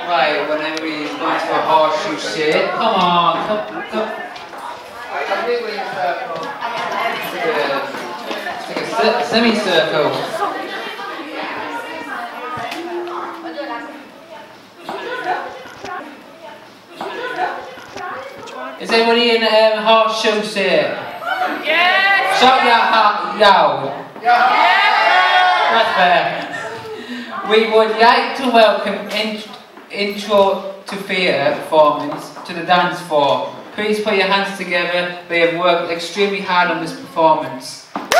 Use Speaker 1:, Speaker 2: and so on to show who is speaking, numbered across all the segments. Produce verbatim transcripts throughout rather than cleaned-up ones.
Speaker 1: Right, whenever he's going to a horseshoe shape. Come on, come, come. Complete with your circle. It's like a, it's like a semicircle. Is everybody in um, horseshoe shape? Yes! Shout your yow. Yeah! That's better. We would like to welcome in, Intro to Theatre performance to the dance floor. Please put your hands together. They have worked extremely hard on this performance.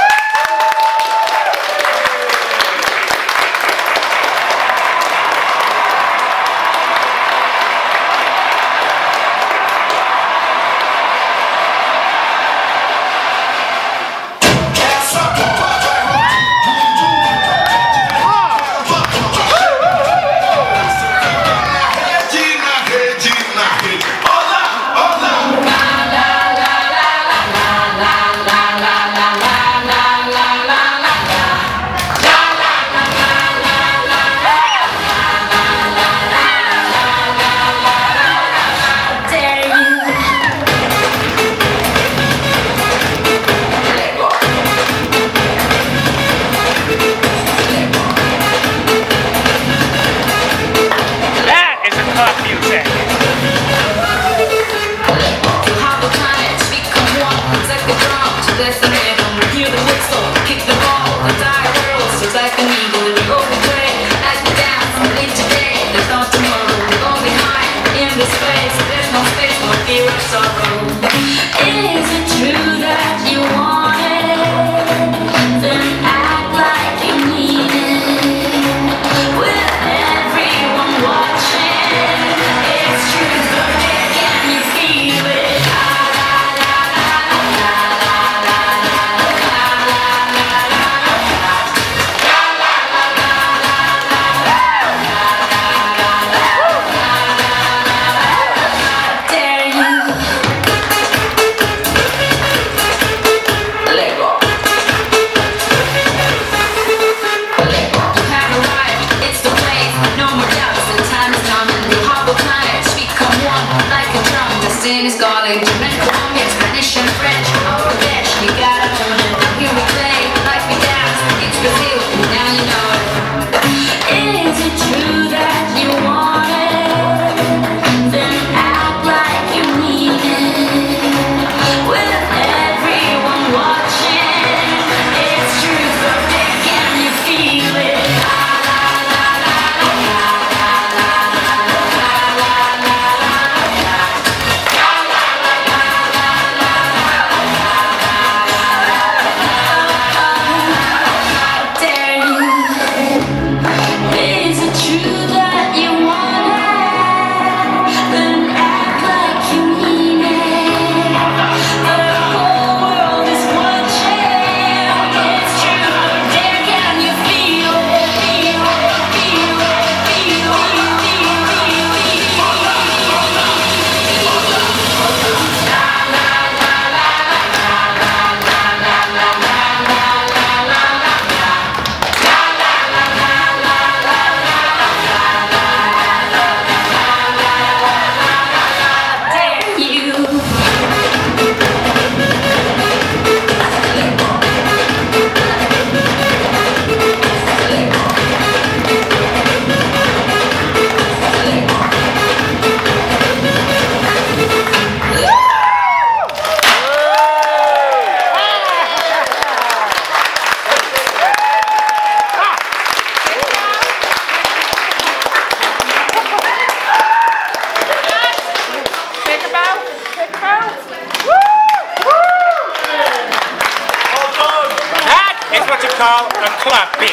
Speaker 2: Call a club beat.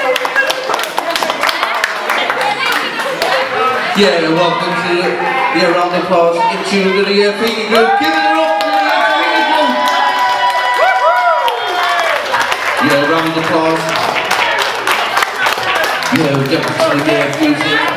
Speaker 3: Yeah, welcome to the round of applause into the uh, Theatre Group. Give it up for the Yeah, round of applause. Yeah, we've got to the uh, music.